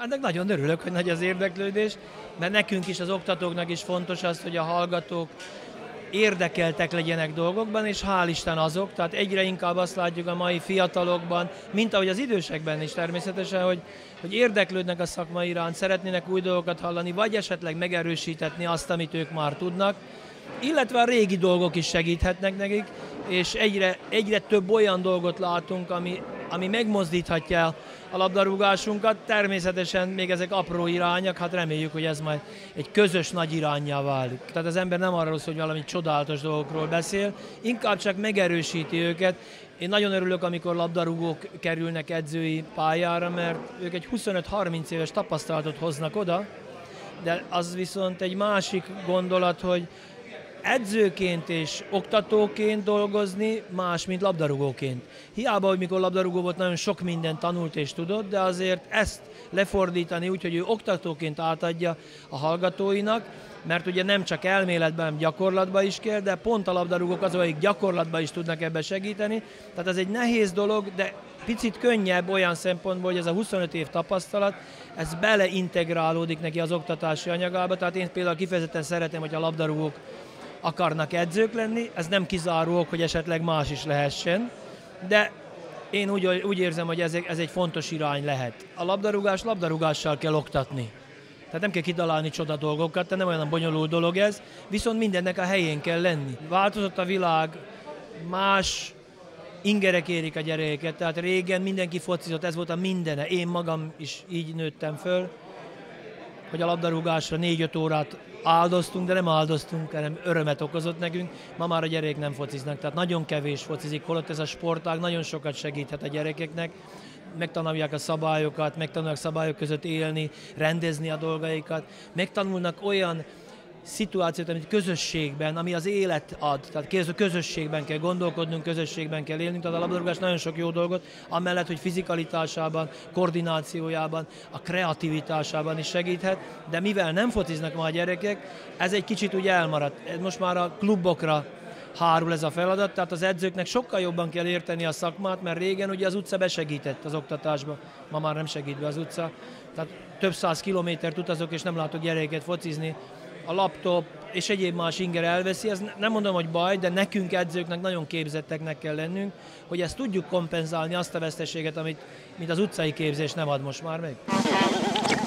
Ennek nagyon örülök, hogy nagy az érdeklődés, mert nekünk is, az oktatóknak is fontos az, hogy a hallgatók érdekeltek legyenek dolgokban, és hál' Isten azok, tehát egyre inkább azt látjuk a mai fiatalokban, mint ahogy az idősekben is természetesen, hogy érdeklődnek a szakma iránt, szeretnének új dolgokat hallani, vagy esetleg megerősítetni azt, amit ők már tudnak, illetve a régi dolgok is segíthetnek nekik, és egyre több olyan dolgot látunk, ami megmozdíthatja a labdarúgásunkat. Természetesen még ezek apró irányak, hát reméljük, hogy ez majd egy közös nagy iránnyá válik. Tehát az ember nem arról szól, hogy valami csodálatos dolgokról beszél, inkább csak megerősíti őket. Én nagyon örülök, amikor labdarúgók kerülnek edzői pályára, mert ők egy 25-30 éves tapasztalatot hoznak oda, de az viszont egy másik gondolat, hogy edzőként és oktatóként dolgozni más, mint labdarúgóként. Hiába, hogy mikor labdarúgó volt, nagyon sok mindent tanult és tudott, de azért ezt lefordítani úgy, hogy ő oktatóként átadja a hallgatóinak, mert ugye nem csak elméletben, hanem gyakorlatban is kell, de pont a labdarúgók azok, akik gyakorlatban is tudnak ebbe segíteni. Tehát ez egy nehéz dolog, de picit könnyebb olyan szempontból, hogy ez a 25 év tapasztalat, ez beleintegrálódik neki az oktatási anyagába. Tehát én például kifejezetten szeretem, hogy a labdarúgók akarnak edzők lenni, ez nem kizáró, hogy esetleg más is lehessen, de én úgy érzem, hogy ez egy fontos irány lehet. A labdarúgással kell oktatni. Tehát nem kell kitalálni csoda dolgokat, tehát nem olyan bonyolult dolog ez, viszont mindennek a helyén kell lenni. Változott a világ, más ingerek érik a gyerekeket, tehát régen mindenki focizott, ez volt a mindene. Én magam is így nőttem föl, hogy a labdarúgásra 4-5 órát áldoztunk, de nem áldoztunk, hanem örömet okozott nekünk. Ma már a gyerekek nem fociznak, tehát nagyon kevés focizik, holott ez a sportág nagyon sokat segíthet a gyerekeknek. Megtanulják a szabályokat, megtanulják szabályok között élni, rendezni a dolgaikat, megtanulnak olyan szituációt, amit közösségben, ami az élet ad. Tehát közösségben kell gondolkodnunk, közösségben kell élnünk. Tehát a labdarúgás nagyon sok jó dolgot, amellett, hogy fizikalitásában, koordinációjában, a kreativitásában is segíthet, de mivel nem fociznak ma a gyerekek, ez egy kicsit úgy elmaradt. Most már a klubokra hárul ez a feladat, tehát az edzőknek sokkal jobban kell érteni a szakmát, mert régen ugye az utca besegített az oktatásba, ma már nem segít be az utca. Tehát több 100 kilométert utazok, és nem látok gyerekeket focizni. A laptop és egyéb más inger elveszi, ez nem mondom, hogy baj, de nekünk edzőknek nagyon képzetteknek kell lennünk, hogy ezt tudjuk kompenzálni, azt a veszteséget, amit az utcai képzés nem ad most már meg.